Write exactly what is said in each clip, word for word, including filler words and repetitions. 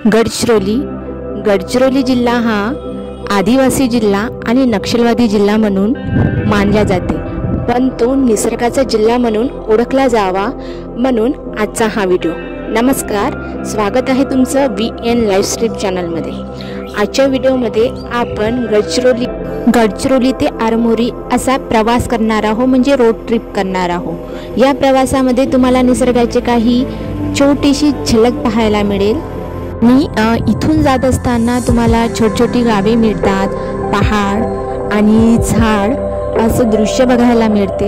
गडचिरोली गडचिरोली जिल्हा हा आदिवासी जिल्हा आणि नक्षलवादी जिल्हा म्हणून मानला जाते, पण तो निसर्गाचा जिल्हा म्हणून ओळखला जावा म्हणून आजचा हा व्हिडिओ। नमस्कार, स्वागत आहे तुमचं व्ही एन लाईव्ह ट्रिप चॅनलमध्ये। आजच्या व्हिडिओमध्ये आपण गडचिरोली गडचिरोली ते आरमोरी असा प्रवास करणार आहोत, म्हणजे रोड ट्रिप करणार आहोत। या प्रवासामध्ये तुम्हाला निसर्गाचे काही छोटीशी झलक पाहायला मिळेल। मी इथून जात असताना तुम्हाला छोटी छोटी गावे मिळतात, पहाड आणि झाड असं दृश्य बघायला मिळते।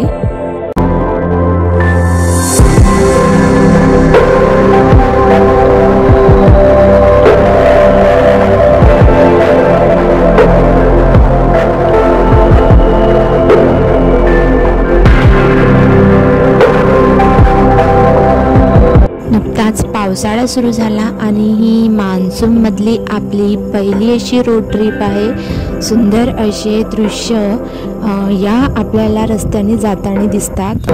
नुकताच पावसाळा सुरू झाला आणि ही मान्सून मधली आपली पहिली अशी रोड ट्रिप आहे। सुंदर असे दृश्य या आपल्याला रस्त्याने जाताना दिसतात।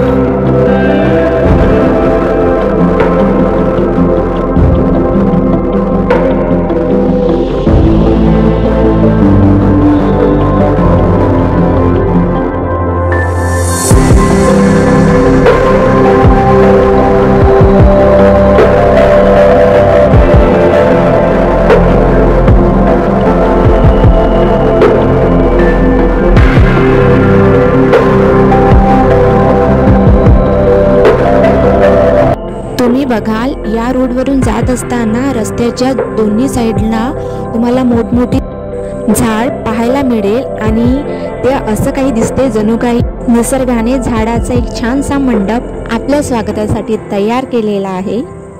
तुम्ही बघाल, या रोडवरून जात असताना रस्त्याच्या दोन्ही साईडला तुम्हाला मोठमोठी झाड पाहायला मिळेल आणि ते असं काही दिसते जणू काही निसर्गाने झाडाचा एक छानसा मंडप आपल्या स्वागतासाठी तयार केलेला आहे।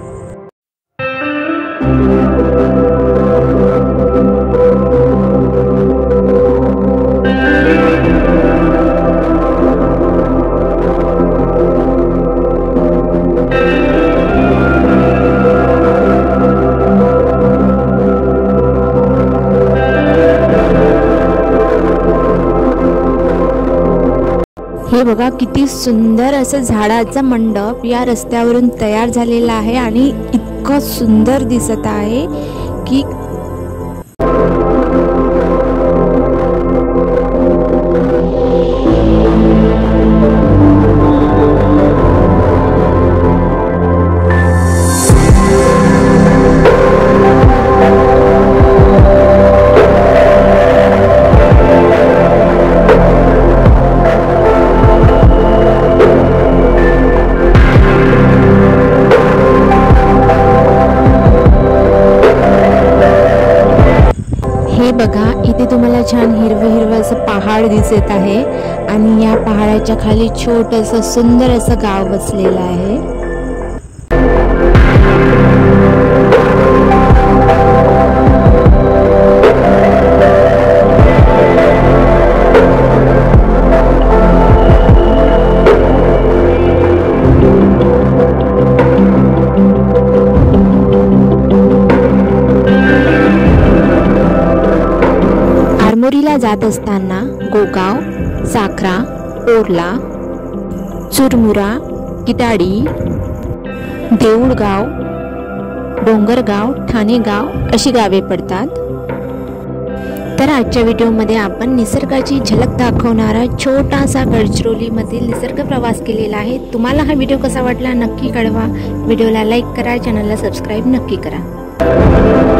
हे बघा, किती सुंदर असं झाडाचा मंडप या रस्त्यावरून तयार झालेला आहे आणि इतकं सुंदर दिसत आहे की बघा, इथे तुम्हाला छान हिरवं हिरवं असं पहाड दिसत आहे आणि या पहाडाच्या खाली छोटंसं सुंदर असं गाव बसलेलं आहे। आरमोरीला जात असताना गोगाव, साखरा, ओरला, चुरमुरा, किटाडी, देऊळगाव, डोंगरगाव, ठाणेगाव अशी गावे पडतात। तर आजच्या व्हिडिओमध्ये आपण निसर्गाची झलक दाखवणारा छोटासा गडचिरोलीमधील निसर्ग प्रवास केलेला आहे। तुम्हाला हा व्हिडिओ कसा वाटला नक्की कळवा। व्हिडिओला लाईक करा, चॅनलला सबस्क्राईब नक्की करा।